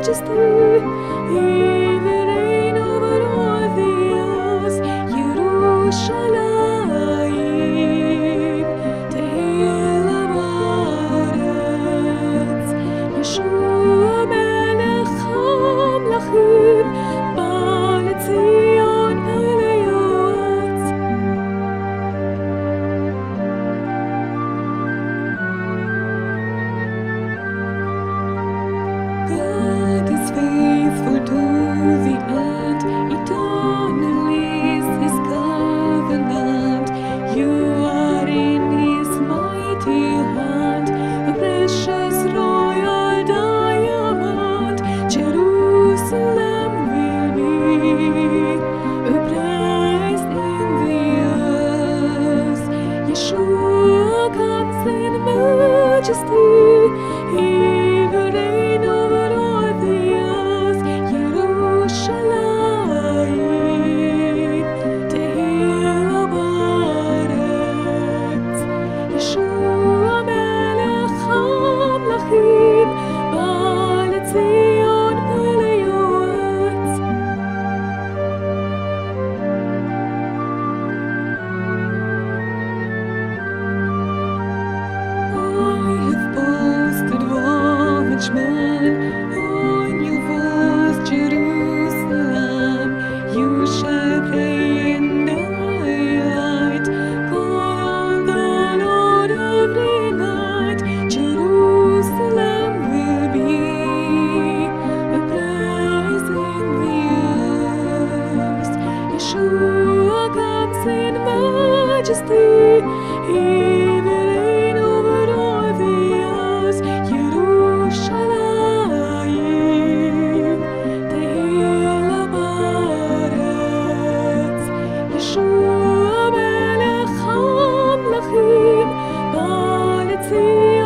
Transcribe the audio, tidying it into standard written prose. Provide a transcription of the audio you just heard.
majesty. He will reign over all the earth. Yerushalayim, Tehillah ba'aretz. Yeshua Melech Hamlachim, Ba'al Pele Yoetz. God is faithful to the end, eternal is His covenant. You are in His mighty hand, a precious royal diamond. Jerusalem will be a prize in the earth. Yeshua comes in majesty. He will reign over all the earth. Yerushalayim, Tehillah ba'aretz. Yeshua Melech Hamlachim, Ba'al Pele Yoetz. I have posted watchmen on your walls, Jerusalem. You shall pray in the light, call on the Lord every night. Jerusalem will be a prize in the earth. Yeshua comes in majesty. He will reign over all the earth. Yerushalayim, Tehillah ba'aretz. Yeshua Melech Hamlachim, Ba'al